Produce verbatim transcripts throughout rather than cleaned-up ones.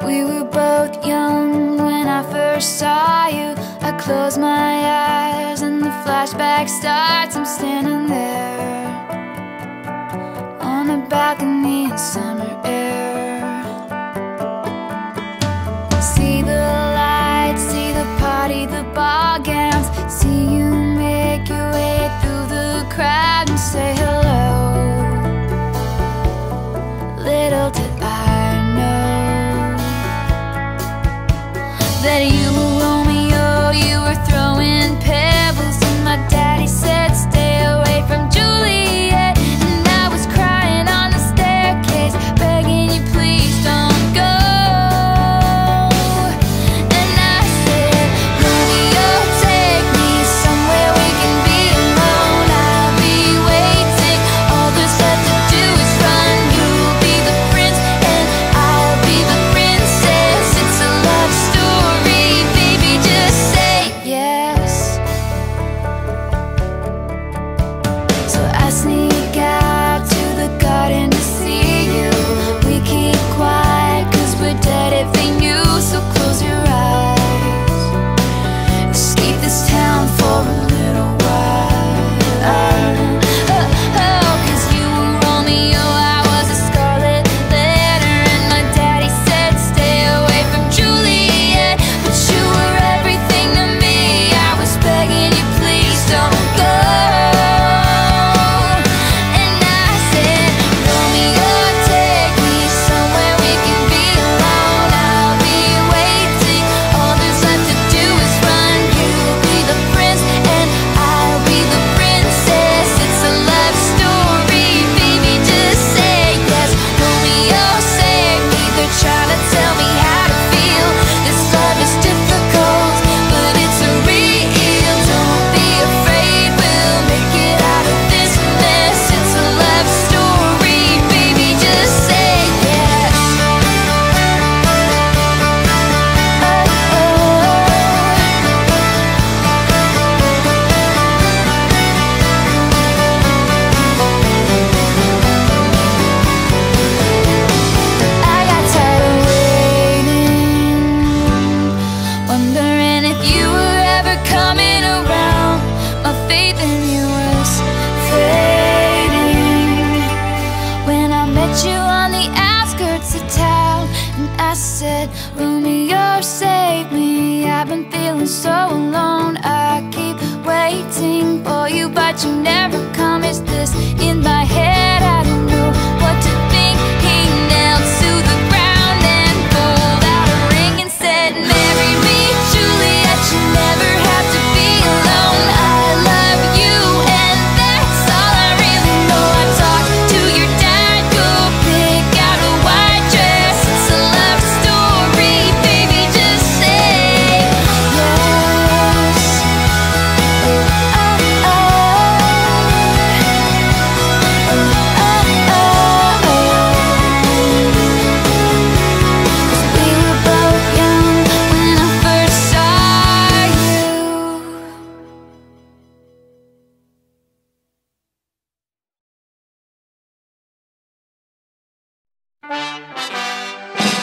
We were both young when I first saw you. I close my eyes and the flashback starts. I'm standing there on a balcony in summer air. See the lights, see the party, the ball gowns. See you make your way through the crowd and say hello. Little did I know that you were Romeo, you were throwing pebbles, and my daddy said stay away from Juliet. And I was crying on the staircase, begging you please don't go. And I said, Romeo, take me somewhere we can be alone. I'll be waiting, all there's left to do is run. You'll be the prince and I'll be the princess. It's a love story, baby, just say yes. So I sneak out to the garden to see you. We keep quiet cause we're dead if they knew. So close your eyes, escape this town for a little while. Oh, oh, cause you were Romeo, I was a scarlet letter, and my daddy said stay away from Juliet. But you were everything to me, I was begging you please don't go. And I said, Romeo, take me somewhere we can be alone. I'll be waiting, all there's left to do is run. You'll be the prince and I'll be the princess. It's a love story, baby, just say yes. Romeo, save me, they're trying to tell me how to feel. This love is difficult, but it's a real. Don't be afraid, we'll make it out of this mess. It's a love story, baby, just say yes. I got tired of waiting, wondering if you were ever coming around. My faith in you was fading when I met you on the outskirts of town. And I said, Romeo, save me, I've been feeling so alone. I keep waiting for you, but you never come. Is this in my head? I don't know what to think. He knelt to the ground and pulled out a ring and said, marry me, Juliet, you never have to be alone. I love you and that's all I really know. I talked to your dad, go pick out a white dress. It's a love story, baby, just say yes. Oh, oh, oh. Oh, oh, oh. We were both young when I first saw you.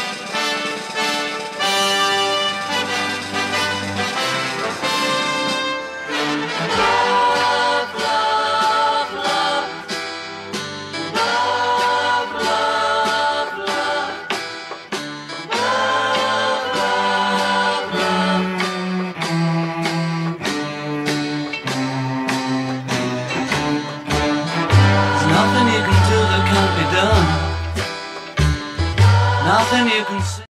There's nothing you can do that can't be done. Nothing you can say.